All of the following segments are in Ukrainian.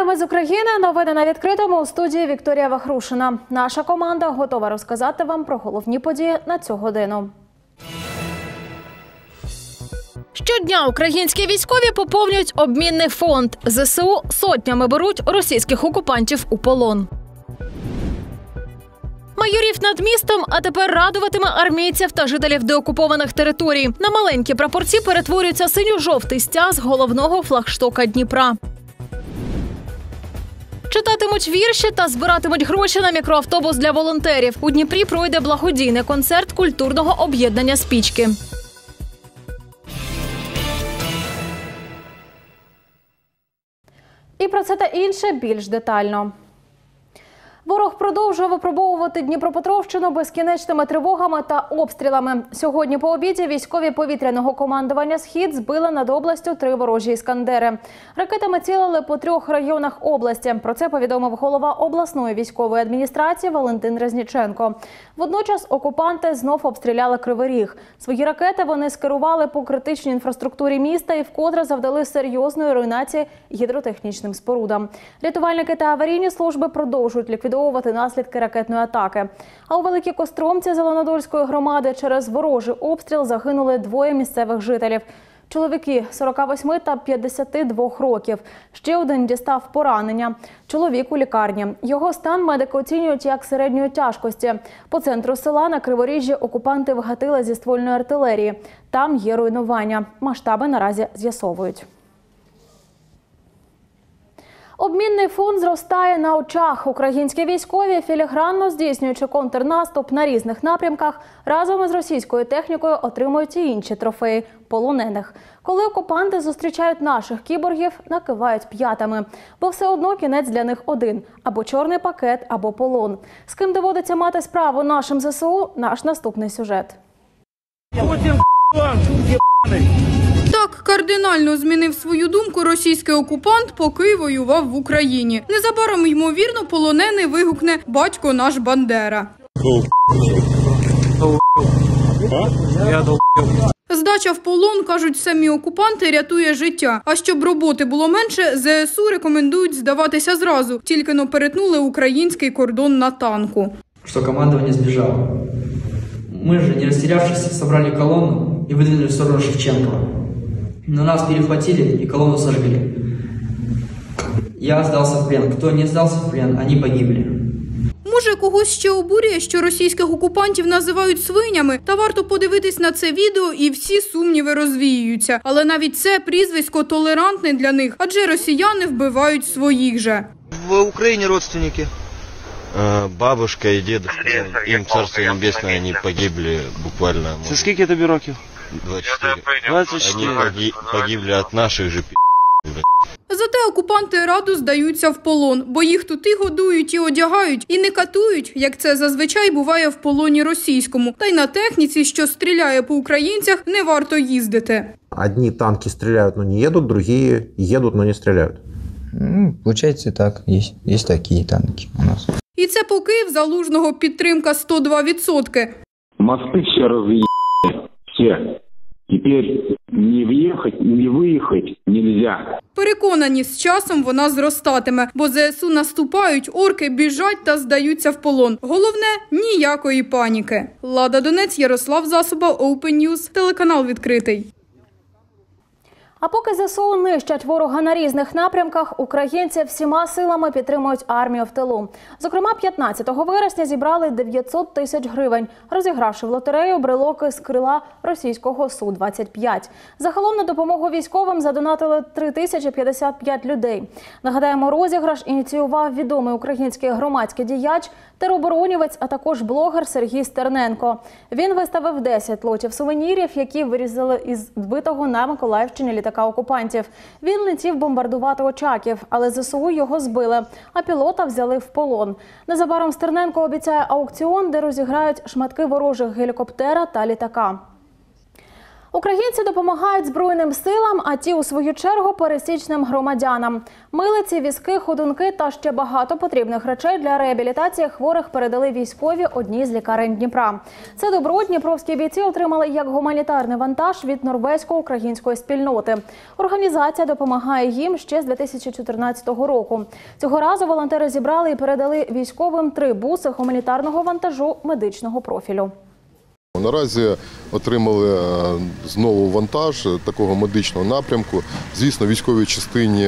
Вітаємо з України. Новини на відкритому. У студії Вікторія Вахрушина. Наша команда готова розказати вам про головні події на цю годину. Щодня українські військові поповнюють обмінний фонд. ЗСУ сотнями беруть російських окупантів у полон. Майорів над містом, а тепер радуватиме армійців та жителів деокупованих територій. На маленькі прапорці перетворюється синьо-жовтий стяг головного флагштока Дніпра. Читатимуть вірші та збиратимуть гроші на мікроавтобус для волонтерів. У Дніпрі пройде благодійний концерт культурного об'єднання «Спічки». І про це та інше більш детально. Ворог продовжує випробовувати Дніпропетровщину безкінечними тривогами та обстрілами. Сьогодні по обіді військові повітряного командування «Схід» збили над областю 3 ворожі «Іскандери». Ракетами цілили по 3 районах області. Про це повідомив голова обласної військової адміністрації Валентин Резніченко. Водночас окупанти знов обстріляли Кривий Ріг. Свої ракети вони скерували по критичній інфраструктурі міста і вкотре завдали серйозної руйнації гідротехнічним спорудам. Рятувальники та аварійні служби продовжують ліквідувати наслідки ракетної атаки. А у Великій Костромці Зеленодольської громади через ворожий обстріл загинули 2 місцевих жителів. Чоловіки 48 та 52 років. Ще один дістав поранення. Чоловік у лікарні. Його стан медики оцінюють як середньої тяжкості. По центру села на Криворіжжі окупанти вгатили зі ствольної артилерії. Там є руйнування. Масштаби наразі з'ясовують. Обмінний фонд зростає на очах. Українські військові, філігранно здійснюючи контрнаступ на різних напрямках, разом із російською технікою отримують і інші трофеї – полонених. Коли окупанти зустрічають наших кіборгів, накивають п'ятами. Бо все одно кінець для них один – або чорний пакет, або полон. З ким доводиться мати справу нашим ЗСУ – наш наступний сюжет. Так кардинально змінив свою думку російський окупант, поки воював в Україні. Незабаром, ймовірно, полонений вигукне «Батько наш Бандера». Здача в полон, кажуть самі окупанти, рятує життя. А щоб роботи було менше, ЗСУ рекомендують здаватися зразу. Тільки-но перетнули український кордон на танку. Що командування збіжало. Ми ж, не розтірявшись, собрали колонну і видвинули в сторону Шевченкова. Но нас перехватили и колонну сожгли. Я сдался в плен. Кто не сдался в плен, они погибли. Може, когось ще обурює, що російських окупантів називають свинями? Та варто подивитись на це відео, і всі сумніви розвіюються. Але навіть це прізвисько толерантне для них, адже росіяни вбивають своїх же. В Україні родственники. Бабушка і дедушка, їм царство небесне, вони погибли буквально. Це скільки тобі років? 24. 24. Они погибли от наших же Зате окупанти радо здаються в полон, бо їх тут і годують, і одягають, і не катують, як це зазвичай буває в полоні російському. Та й на техніці, що стріляє по українцях, не варто їздити. Одні танки стріляють, но не їдуть, другі їдуть, но не стріляють. Получается так, есть такие танки у нас. І це поки в Залужного підтримка 102%. Мосты все разъебали, все. Теперь не въехать, не выехать нельзя. Переконані, з часом вона зростатиме, бо ЗСУ наступають, орки біжать та здаються в полон. Головне – ніякої паніки. Лада Донець, Ярослав Засоба, Open News, телеканал відкритий. А поки ЗСУ нищать ворога на різних напрямках, українці всіма силами підтримують армію в тилу. Зокрема, 15 вересня зібрали 900 тисяч гривень, розігравши в лотерею брелоки з крила російського Су-25. Загалом на допомогу військовим задонатили 3055 людей. Нагадаємо, розіграш ініціював відомий український громадський діяч, тероборонівець, а також блогер Сергій Стерненко. Він виставив 10 лотів сувенірів, які вирізали із збитого на Миколаївщині літака окупантів. Він летів бомбардувати Очаків, але ЗСУ його збили, а пілота взяли в полон. Незабаром Стерненко обіцяє аукціон, де розіграють шматки ворожих гелікоптера та літака. Українці допомагають Збройним силам, а ті, у свою чергу, пересічним громадянам. Милиці, візки, ходунки та ще багато потрібних речей для реабілітації хворих передали військові одній з лікарень Дніпра. Це добро дніпровські бійці отримали як гуманітарний вантаж від норвезько-української спільноти. Організація допомагає їм ще з 2014 року. Цього разу волонтери зібрали і передали військовим 3 буси гуманітарного вантажу медичного профілю. Наразі отримали знову вантаж такого медичного напрямку. Звісно, військовій частині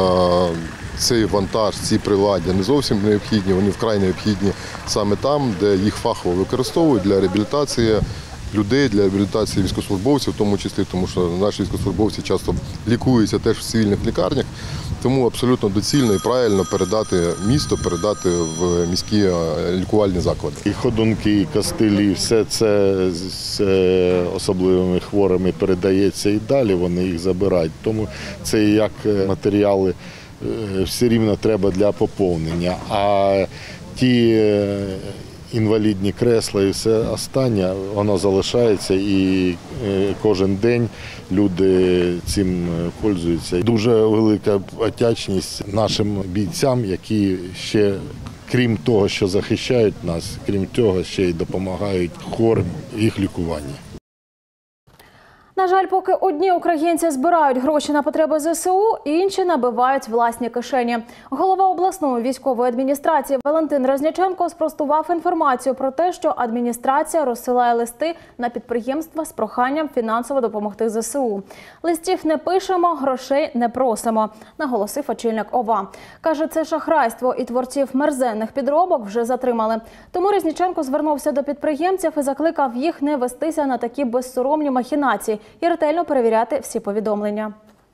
цей вантаж, ці приладдя не зовсім необхідні, вони вкрай необхідні саме там, де їх фахово використовують для реабілітації людей, для реабілітації військовослужбовців, в тому числі, тому що наші військовослужбовці часто лікуються теж в цивільних лікарнях. Тому абсолютно доцільно і правильно передати місто, передати в міські лікувальні заклади. І ходунки, і костилі, все це з особливими хворими передається і далі, вони їх забирають. Тому це як матеріали все рівно треба для поповнення. А ті інвалідні кресла і все останнє, воно залишається і кожен день люди цим користуються. Дуже велика вдячність нашим бійцям, які ще, крім того, що захищають нас, крім цього, ще й допомагають хворим в їх лікуванні. На жаль, поки одні українці збирають гроші на потреби ЗСУ, інші набивають власні кишені. Голова обласної військової адміністрації Валентин Резніченко спростував інформацію про те, що адміністрація розсилає листи на підприємства з проханням фінансово допомогти ЗСУ. Листів не пишемо, грошей не просимо, наголосив очільник ОВА. Каже, це шахрайство і творців мерзенних підробок вже затримали. Тому Резніченко звернувся до підприємців і закликав їх не вестися на такі безсоромні махінації і ретельно перевіряти всі повідомлення.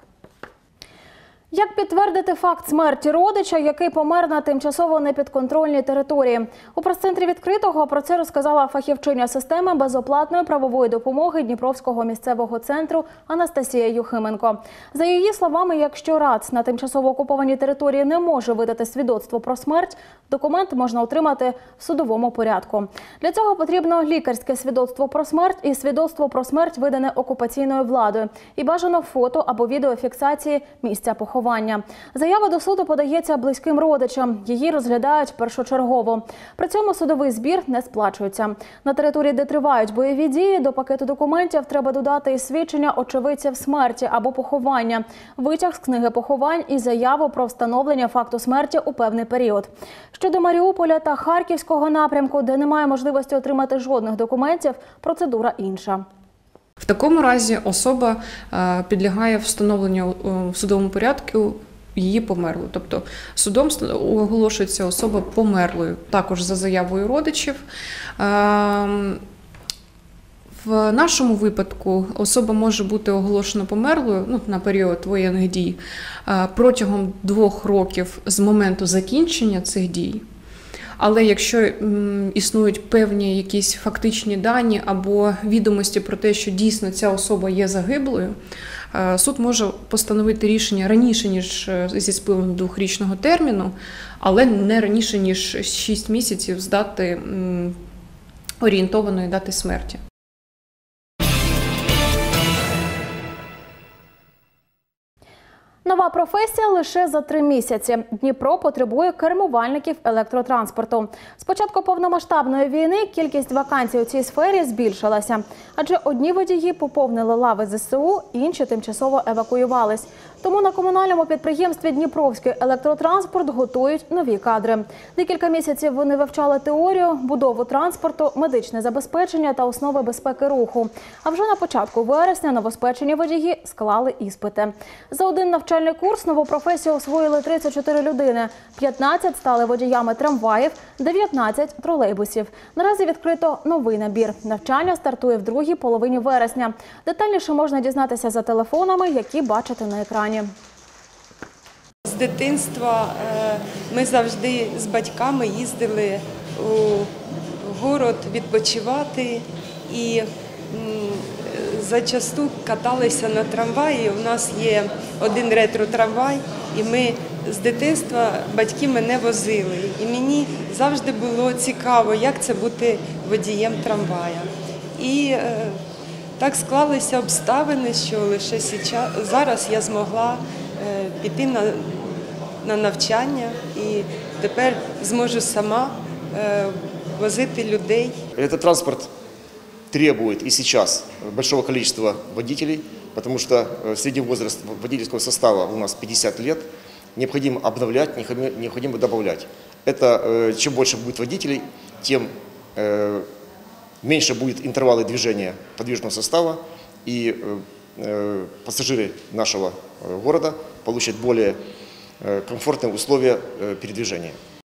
Як підтвердити факт смерті родича, який помер на тимчасово непідконтрольній території? У прес-центрі «Відкритого» про це розказала фахівчиня системи безоплатної правової допомоги Дніпровського місцевого центру Анастасія Юхименко. За її словами, якщо РАЦ на тимчасово окупованій території не може видати свідоцтво про смерть, документ можна отримати в судовому порядку. Для цього потрібно лікарське свідоцтво про смерть і свідоцтво про смерть, видане окупаційною владою, і бажано фото або відеофіксації місця поховання. Заява до суду подається близьким родичам. Її розглядають першочергово. При цьому судовий збір не сплачується. На території, де тривають бойові дії, до пакету документів треба додати і свідчення очевидців смерті або поховання, витяг з книги поховань і заяву про встановлення факту смерті у певний період. Щодо Маріуполя та Харківського напрямку, де немає можливості отримати жодних документів, процедура інша. В такому разі особа підлягає встановленню в судовому порядку її померлою. Тобто судом оголошується особа померлою, також за заявою родичів. В нашому випадку особа може бути оголошена померлою на період воєнних дій протягом 2 років з моменту закінчення цих дій. Але якщо існують певні якісь фактичні дані або відомості про те, що дійсно ця особа є загиблою, суд може постановити рішення раніше, ніж зі спливом 2-річного терміну, але не раніше, ніж 6 місяців з дати орієнтованої дати смерті. Нова професія лише за 3 місяці. Дніпро потребує кермувальників електротранспорту. З початку повномасштабної війни кількість вакансій у цій сфері збільшилася. Адже одні водії поповнили лави ЗСУ, інші тимчасово евакуювались. Тому на комунальному підприємстві «Дніпровський електротранспорт» готують нові кадри. Декілька місяців вони вивчали теорію, будову транспорту, медичне забезпечення та основи безпеки руху. А вже на початку вересня новоспечені водії склали іспити. За один навчальний курс нову професію освоїли 34 людини. 15 стали водіями трамваїв, 19 – тролейбусів. Наразі відкрито новий набір. Навчання стартує в другій половині вересня. Детальніше можна дізнатися за телефонами, які бачите на екрані. З дитинства ми завжди з батьками їздили у город відпочивати і зачасту каталися на трамваї. У нас є один ретро-трамвай, і ми з дитинства, батьки мене возили. І мені завжди було цікаво, як це бути водієм трамвая. І так склалися обставини, що лише зараз я змогла піти на навчання і тепер зможу сама возити людей. Этот транспорт требует и сейчас большого количества водителей, потому что средний возраст водительского состава у нас 50 лет. Необходимо обновлять, необходимо добавлять. Это чем больше будет водителей, тем меньше будет интервалы движения подвижного состава, и пассажиры нашего города получат более комфортные условия передвижения.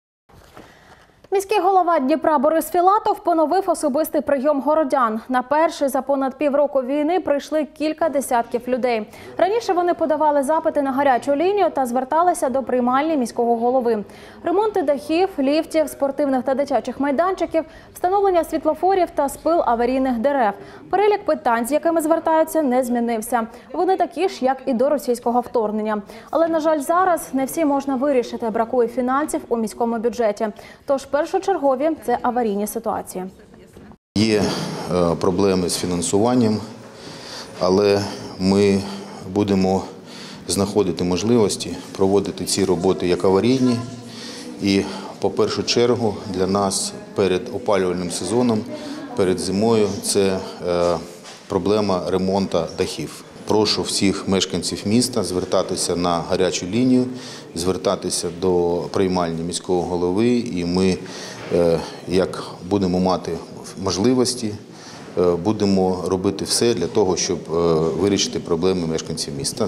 Міський голова Дніпра Борис Філатов поновив особистий прийом городян. На перший за понад півроку війни прийшли кілька десятків людей. Раніше вони подавали запити на гарячу лінію та зверталися до приймальні міського голови. Ремонти дахів, ліфтів, спортивних та дитячих майданчиків, встановлення світлофорів та спил аварійних дерев. Перелік питань, з якими звертаються, не змінився. Вони такі ж, як і до російського вторгнення. Але, на жаль, зараз не всі можна вирішити. Бракує фінансів у міському бюджеті. Тож першочергові – це аварійні ситуації. Є проблеми з фінансуванням, але ми будемо знаходити можливості проводити ці роботи як аварійні. І, по першу чергу, для нас перед опалювальним сезоном, перед зимою – це проблема ремонту дахів. Прошу всіх мешканців міста звертатися на гарячу лінію, звертатися до приймальні міського голови, і ми, як будемо мати можливості, будемо робити все для того, щоб вирішити проблеми мешканців міста.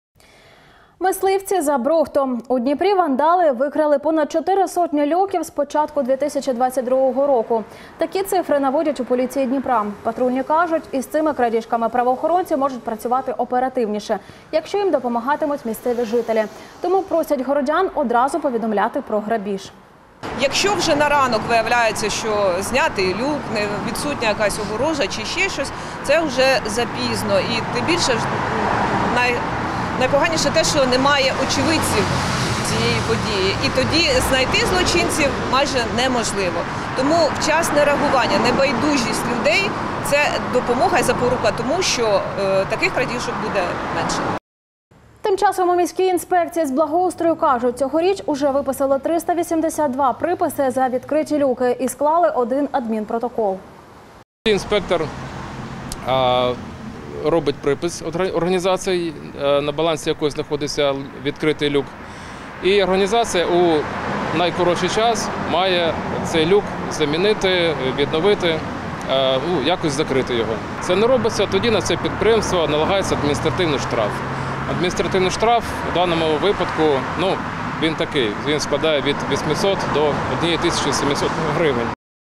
Мисливці за Брухтом. У Дніпрі вандали викрали понад 400 люків з початку 2022 року. Такі цифри наводять у поліції Дніпра. Патрульні кажуть, із цими крадіжками правоохоронці можуть працювати оперативніше, якщо їм допомагатимуть місцеві жителі. Тому просять городян одразу повідомляти про грабіж. Якщо вже на ранок виявляється, що знятий люк, відсутня якась огорожа чи ще щось, це вже запізно. І тим більше найпоганіше те, що немає очевидців цієї події. І тоді знайти злочинців майже неможливо. Тому вчасне реагування, небайдужість людей – це допомога і запорука тому, що таких крадіжок буде менше. Тим часом у міській інспекції з благоустрою кажуть, цьогоріч уже виписали 382 приписи за відкриті люки і склали 1 адмінпротокол. Інспектор робить припис організації, на балансі якої знаходиться відкритий люк. І організація у найкоротший час має цей люк замінити, відновити, якось закрити його. Це не робиться, тоді на це підприємство налагається адміністративний штраф. Адміністративний штраф у даному випадку, він такий, він складає від 800 до 1700 гривень.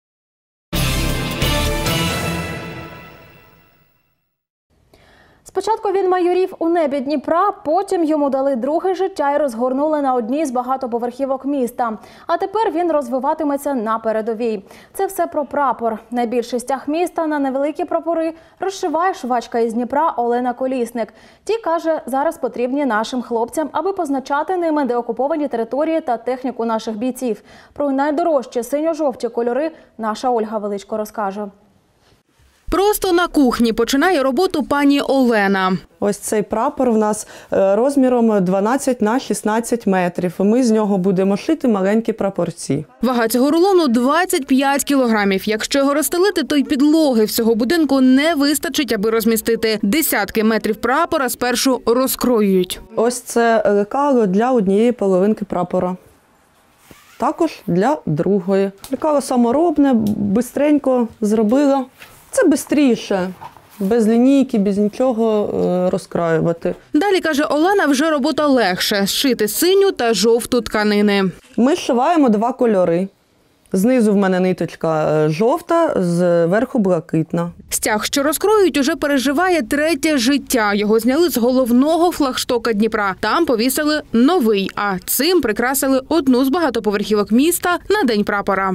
Спочатку він майорів у небі Дніпра, потім йому дали друге життя і розгорнули на одній з багатоповерхівок міста. А тепер він розвиватиметься на передовій. Це все про прапор. Найбільший стяг міста на невеликі прапори розшиває швачка із Дніпра Олена Колісник. Ті, каже, зараз потрібні нашим хлопцям, аби позначати ними деокуповані території та техніку наших бійців. Про найдорожчі синьо-жовті кольори наша Ольга Величко розкаже. Просто на кухні починає роботу пані Олена. Ось цей прапор в нас розміром 12 на 16 метрів. Ми з нього будемо шити маленькі прапорці. Вага цього рулону 25 кілограмів. Якщо його розстелити, то й підлоги всього будинку не вистачить, аби розмістити. Десятки метрів прапора спершу розкроюють. Ось це лекало для однієї половинки прапора. Також для другої. Лекало саморобне, бистренько зробила. Це швидше, без лінійки, без нічого розкраювати. Далі, каже Олена, вже робота легше – зшити синю та жовту тканини. Ми зшиваємо 2 кольори. Знизу в мене ниточка жовта, зверху блакитна. Стяг, що розкроюють, уже переживає 3-те життя. Його зняли з головного флагштока Дніпра. Там повісили новий, а цим прикрасили одну з багатоповерхівок міста на День прапора.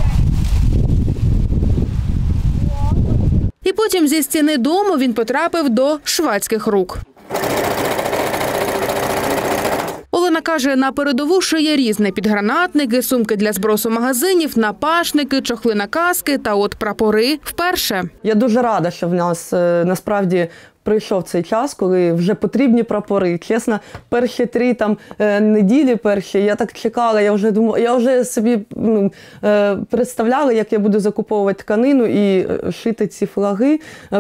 І потім зі стіни дому він потрапив до швадських рук. Олена Олена каже, на передову шиє різне: підгранатники, сумки для збросу магазинів, напашники, чохли на каски та от прапори вперше. Я дуже рада, що в нас насправді прийшов цей час, коли вже потрібні прапори. Чесно, перші 3 неділі я так чекала, я вже собі представляла, як я буду закуповувати тканину і шити ці флаги,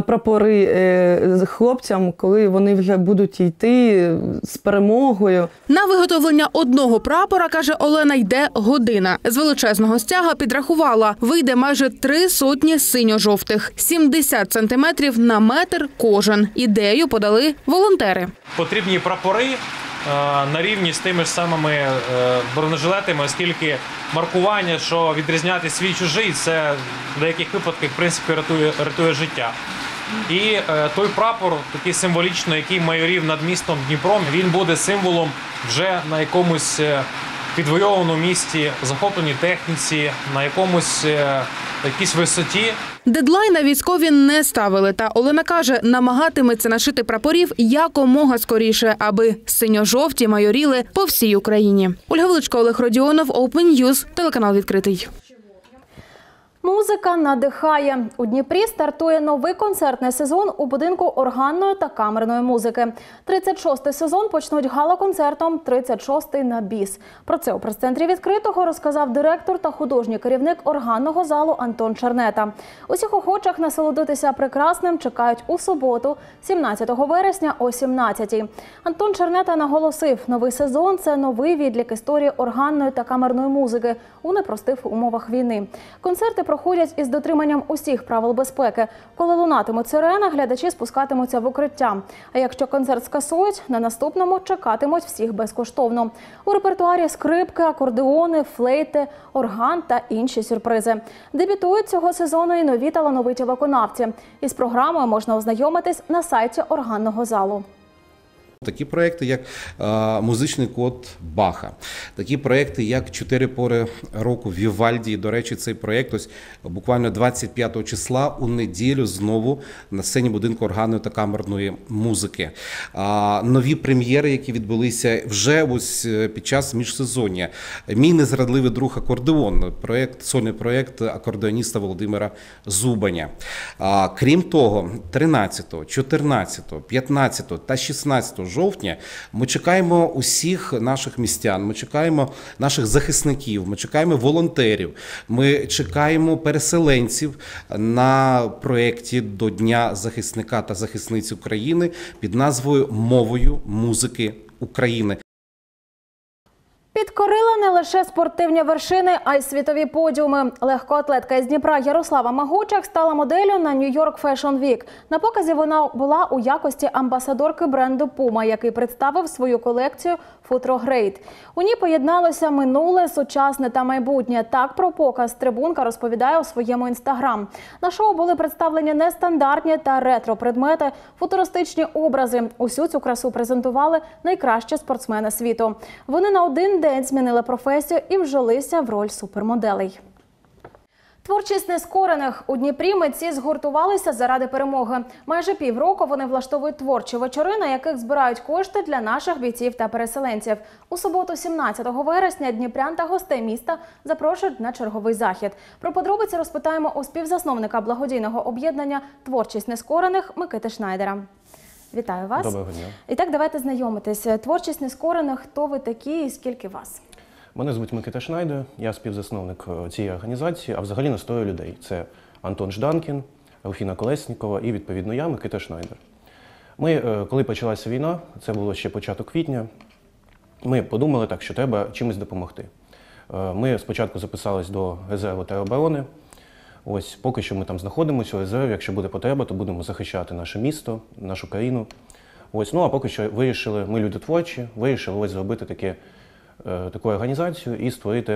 прапори хлопцям, коли вони вже будуть йти з перемогою. На виготовлення одного прапора, каже Олена, йде година. З величезного стяга підрахувала, вийде майже 300 синьо-жовтих, 70 сантиметрів на метр кожен. Ідею подали волонтери. Потрібні прапори на рівні з тими ж самими бронежилетами, оскільки маркування, що відрізняти свій чужий, це в деяких випадках, в принципі, рятує життя. І той прапор, такий символічний, який майорів над містом Дніпром, він буде символом вже на якомусь підвойованому місті, захопленій техніці, на якійсь висоті. Дедлайна військові не ставили, та Олена каже, намагатиметься нашити прапорів якомога скоріше, аби синьо-жовті майоріли по всій Україні. Ольга Величко, Олег Родіонов, Open News, телеканал «Відкритий». Музика надихає. У Дніпрі стартує новий концертний сезон у будинку органної та камерної музики. 36-й сезон почнуть гала-концертом «36-й на біс». Про це у прес-центрі «Відкритого» розказав директор та художній керівник органного залу Антон Чернета. Усіх охочих насолодитися прекрасним чекають у суботу, 17 вересня о 17-й. Антон Чернета наголосив, новий сезон – це новий відлік історії органної та камерної музики у непростих умовах війни. Концерти проходять із дотриманням усіх правил безпеки. Коли лунатимуть сирени, глядачі спускатимуться в укриття. А якщо концерт скасують, на наступному чекатимуть всіх безкоштовно. У репертуарі скрипки, акордеони, флейти, орган та інші сюрпризи. Дебютують цього сезону і нові талановиті виконавці. Із програмою можна ознайомитись на сайті органного залу. Такі проекти, як «Музичний код Баха», такі проекти, як «Чотири пори року» Вівальді. До речі, цей проект ось буквально 25 числа у неділю знову на сцені будинку органної та камерної музики. Нові прем'єри, які відбулися вже ось під час міжсезоння. «Мій незрадливий друг акордеон», сольний проект акордеоніста Володимира Зубаня. Крім того, 13, 14, 15 та 16 жовтня ми чекаємо усіх наших містян, ми чекаємо наших захисників, ми чекаємо волонтерів, ми чекаємо переселенців на проєкті до Дня захисника та захисниці України під назвою «Мовою музики України». Підкорила не лише спортивні вершини, а й світові подіуми. Легкоатлетка із Дніпра Ярослава Магучак стала моделлю на New York Fashion Week. На показі вона була у якості амбасадорки бренду Puma, який представив свою колекцію Futro Great. У ній поєдналося минуле, сучасне та майбутнє. Так про показ трибунка розповідає у своєму інстаграм. На шоу були представлені нестандартні та ретро-предмети, футуристичні образи. Усю цю красу презентували найкращі спортсмени світу. Вони на один день змінили професію і вжилися в роль супермоделей. Творчість нескорених. У Дніпрі митці згуртувалися заради перемоги. Майже півроку вони влаштовують творчі вечори, на яких збирають кошти для наших бійців та переселенців. У суботу, 17 вересня, дніпрян та гостей міста запрошують на черговий захід. Про подробиці розпитаємо у співзасновника благодійного об'єднання «Творчість нескорених» Микити Шнайдера. Вітаю вас. Доброго дня. І так, давайте знайомитись. Творчість нескорених. Хто ви такі і скільки вас? Мене звуть Микита Шнайдер, я співзасновник цієї організації, а взагалі нас троє людей. Це Антон Жданкін, Руфіна Колеснікова і, відповідно, я, Микита Шнайдер. Ми, коли почалася війна, це було ще початок квітня, ми подумали так, що треба чимось допомогти. Ми спочатку записались до резерву тероборони. Ось, поки що ми там знаходимося у резерві, якщо буде потреба, то будемо захищати наше місто, нашу країну. Ось, ну а поки що вирішили, ми люди творчі, вирішили ось зробити таку організацію і створити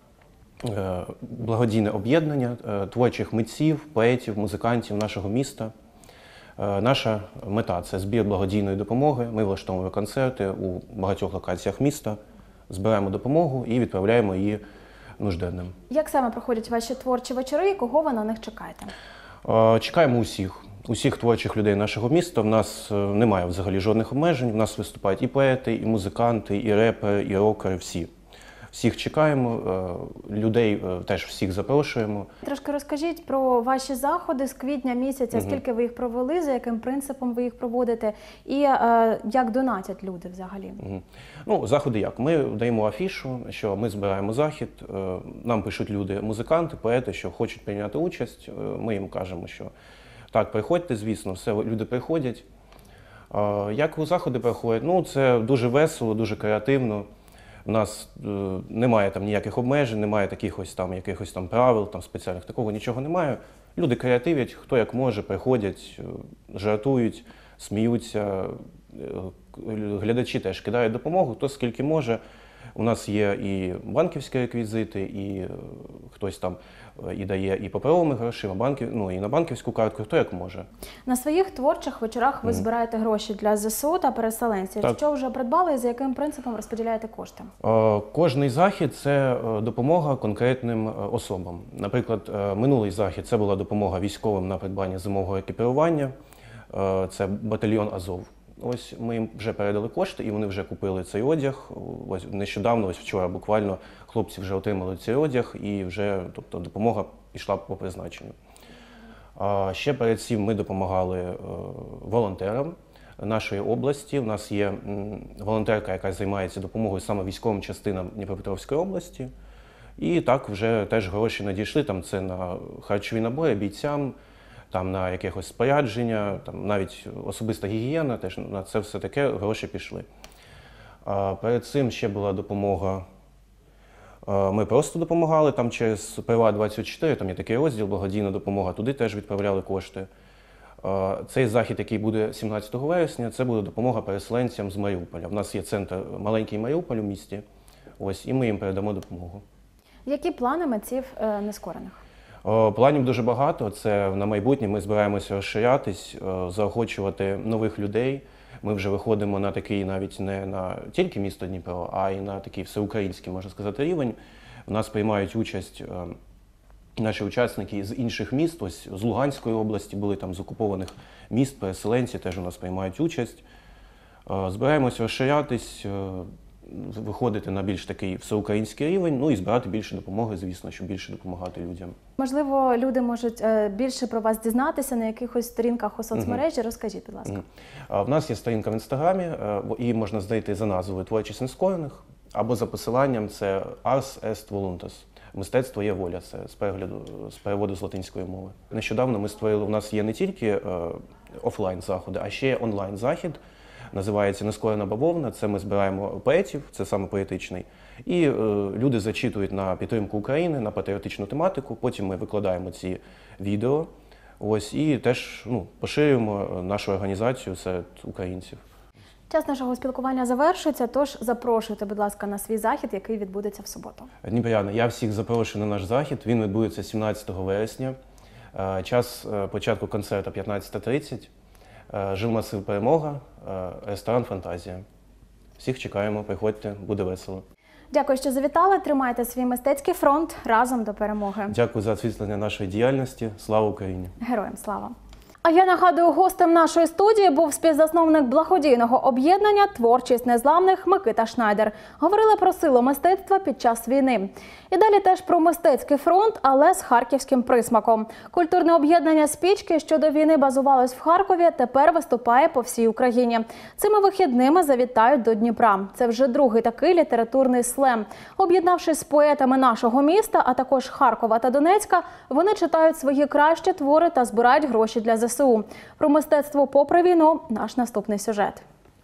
благодійне об'єднання творчих митців, поетів, музикантів нашого міста. Наша мета – це збір благодійної допомоги. Ми влаштовуємо концерти у багатьох локаціях міста, збираємо допомогу і відправляємо її нужденним. Як саме проходять ваші творчі вечори і кого ви на них чекаєте? Чекаємо усіх. усіх творчих людей нашого міста. В нас немає взагалі жодних обмежень. В нас виступають і поети, і музиканти, і репери, і рокери, всі. Всіх чекаємо, людей теж всіх запрошуємо. Трошки розкажіть про ваші заходи з квітня місяця, скільки ви їх провели, за яким принципом ви їх проводите і як донатять люди взагалі? Ну, заходи як? Ми даємо афішу, що ми збираємо захід, нам пишуть люди, музиканти, поети, що хочуть прийняти участь, ми їм кажемо, що так, приходьте, звісно, все, люди приходять. Як у заходи проходять? Ну, це дуже весело, дуже креативно. У нас немає там ніяких обмежень, немає якихось там правил, там спеціальних, такого нічого немає. Люди креативять, хто як може, приходять, жартують, сміються. Глядачі теж кидають допомогу, хто скільки може. У нас є і банківські реквізити, і хтось там і дає і паперовими грошима, і на банківську картку, хто як може. На своїх творчих вечорах ви збираєте гроші для ЗСУ та переселенців. Так. Що вже придбали і за яким принципом розподіляєте кошти? Кожний захід – це допомога конкретним особам. Наприклад, минулий захід – це була допомога військовим на придбання зимового екіпірування. Це батальйон Азов. Ось ми їм вже передали кошти, і вони вже купили цей одяг. Ось нещодавно, ось вчора буквально, хлопці вже отримали цей одяг, і вже, тобто, допомога пішла по призначенню. Ще перед цим ми допомагали волонтерам нашої області. У нас є волонтерка, яка займається допомогою саме військовим частинам Дніпропетровської області. І так вже теж гроші надійшли, там це на харчові набори бійцям, там на якихось спорядження, там навіть особиста гігієна, теж на це все таке гроші пішли. Перед цим ще була допомога, ми просто допомагали там через Приват24, там є такий розділ «Благодійна допомога», туди теж відправляли кошти. Цей захід, який буде 17 вересня, це буде допомога переселенцям з Маріуполя. У нас є центр маленький Маріуполь у місті, ось, і ми їм передамо допомогу. Які плани митців нескорених? Планів дуже багато. Це на майбутнє ми збираємося розширятись, заохочувати нових людей. Ми вже виходимо на такий навіть не на тільки місто Дніпро, а й на такий всеукраїнський, можна сказати, рівень. У нас приймають участь наші учасники з інших міст, ось з Луганської області, були там з окупованих міст, переселенці теж у нас приймають участь. Збираємося розширятись, виходити на більш такий всеукраїнський рівень, ну і збирати більше допомоги, звісно, щоб більше допомагати людям. Можливо, люди можуть більше про вас дізнатися на якихось сторінках у соцмережі. Розкажіть, будь ласка. В нас є сторінка в Інстаграмі, її можна знайти за назвою «Творчість нескорених» або за посиланням це «Ars est voluntas». Мистецтво є воля, це з переводу з латинської мови. Нещодавно ми створили, у нас є не тільки офлайн заходи, а ще є онлайн захід. Називається «Нескорена бавовна». Це ми збираємо поетів, це саме поетичний. І люди зачитують на підтримку України, на патріотичну тематику. Потім ми викладаємо ці відео. Ось, і теж поширюємо нашу організацію серед українців. Час нашого спілкування завершується, тож запрошуйте, будь ласка, на свій захід, який відбудеться в суботу. Дніпряни, я всіх запрошую на наш захід. Він відбудеться 17 вересня. Час початку концерту 15:30. Жилмасив «Перемога», ресторан «Фантазія». Всіх чекаємо, приходьте, буде весело. Дякую, що завітали. Тримайте свій мистецький фронт разом до перемоги. Дякую за освітлення нашої діяльності. Слава Україні! Героям слава! А я нагадую, гостем нашої студії був співзасновник благодійного об'єднання «Творчість незламних» Микита Шнайдер. Говорили про силу мистецтва під час війни. І далі теж про мистецький фронт, але з харківським присмаком. Культурне об'єднання «Спічки», що до війни базувалось в Харкові, тепер виступає по всій Україні. Цими вихідними завітають до Дніпра. Це вже другий такий літературний слем. Об'єднавшись з поетами нашого міста, а також Харкова та Донецька, вони читають свої кращі твори та збирають гроші для ЗСУ. Про мистецтво попри війну – наш наступний сюжет.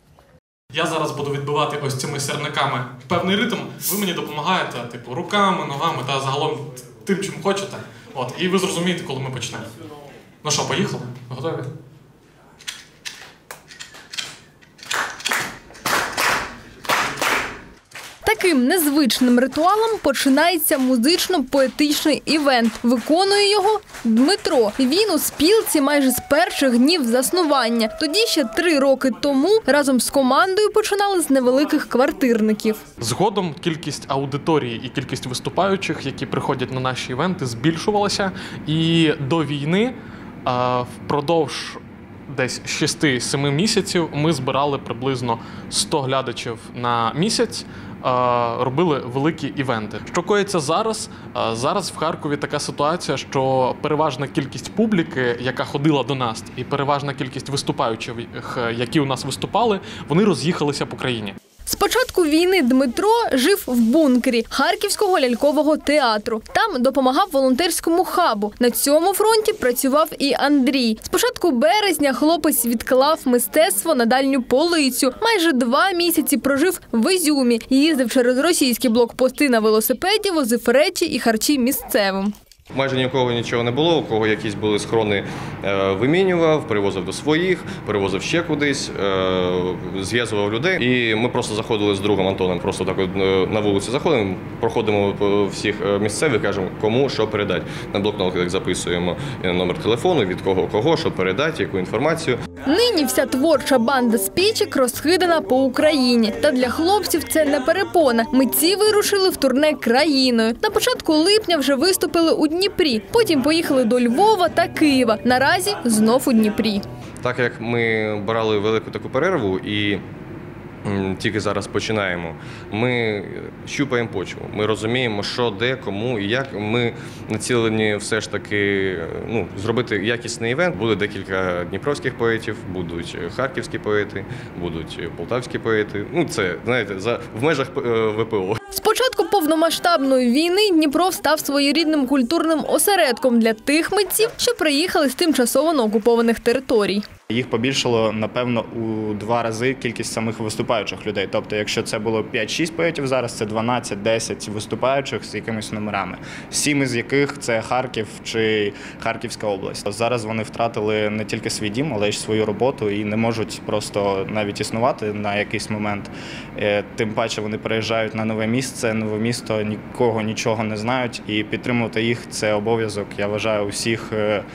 Я зараз буду відбивати ось цими сірниками певний ритм. Ви мені допомагаєте, типу, руками, ногами та загалом тим, чим хочете. От, і ви зрозумієте, коли ми почнемо. Ну що, поїхали? Готові? Таким незвичним ритуалом починається музично-поетичний івент. Виконує його Дмитро. Він у спілці майже з перших днів заснування. Тоді ще 3 роки тому разом з командою починали з невеликих квартирників. Згодом кількість аудиторії і кількість виступаючих, які приходять на наші івенти, збільшувалася. І до війни Впродовж десь 6-7 місяців ми збирали приблизно 100 глядачів на місяць, робили великі івенти. Що коїться зараз? Зараз в Харкові така ситуація, що переважна кількість публіки, яка ходила до нас, і переважна кількість виступаючих, які у нас виступали, вони роз'їхалися по країні. З початку війни Дмитро жив в бункері Харківського лялькового театру. Там допомагав волонтерському хабу. На цьому фронті працював і Андрій. З початку березня хлопець відклав мистецтво на дальню полицю. Майже 2 місяці прожив в Ізюмі. Їздив через російські блокпости на велосипеді, возив речі і харчі місцевим. Майже ні у кого нічого не було, у кого якісь були схорони, вимінював, привозив до своїх, привозив ще кудись, зв'язував людей. І ми просто заходили з другом Антоном, просто так на вулиці заходимо, проходимо по всіх місцевих, кажемо, кому що передати. На блокнотах записуємо номер телефону, від кого, що передати, яку інформацію. Нині вся творча банда спічок розхидана по Україні. Та для хлопців це не перепона. Митці вирушили в турне країною. На початку липня вже виступили у Дніпрі, потім поїхали до Львова та Києва. Наразі знов у Дніпрі. Так як ми брали велику таку перерву і тільки зараз починаємо, ми щупаємо почву. Ми розуміємо, що, де, кому і як. Ми націлені все ж таки зробити якісний івент. Буде декілька дніпровських поетів, будуть харківські поети, будуть полтавські поети. Це, знаєте, в межах ВПО. З початку повномасштабної війни Дніпро став своєрідним культурним осередком для тих митців, що приїхали з тимчасово окупованих територій. Їх побільшало, напевно, у 2 рази кількість самих виступаючих людей. Тобто, якщо це було 5-6 поетів зараз, це 12-10 виступаючих з якимись номерами. 7 із яких це Харків чи Харківська область. Зараз вони втратили не тільки свій дім, але й свою роботу і не можуть просто навіть існувати на якийсь момент. Тим паче вони переїжджають на нове місто, нікого, нічого не знають. І підтримувати їх – це обов'язок, я вважаю, усіх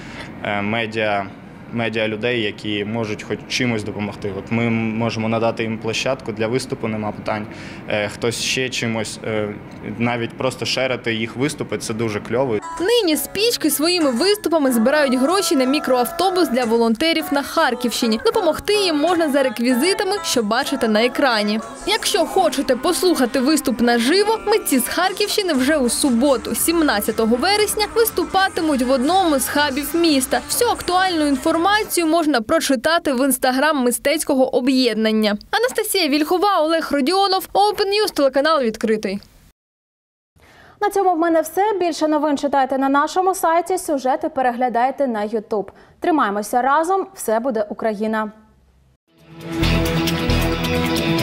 медіа людей, які можуть хоч чимось допомогти. От ми можемо надати їм площадку для виступу, нема питань. Хтось ще чимось, навіть просто шерити їх виступи, це дуже кльово. Нині спічки своїми виступами збирають гроші на мікроавтобус для волонтерів на Харківщині. Допомогти їм можна за реквізитами, що бачите на екрані. Якщо хочете послухати виступ наживо, митці з Харківщини вже у суботу, 17 вересня, виступатимуть в одному з хабів міста. Всю актуальну інформацію можна прочитати в інстаграм мистецького об'єднання. Анастасія Вільхова, Олег Родіонов, Open News, телеканал «Відкритий». На цьому в мене все. Більше новин читайте на нашому сайті, сюжети переглядайте на YouTube. Тримаємося разом, все буде Україна!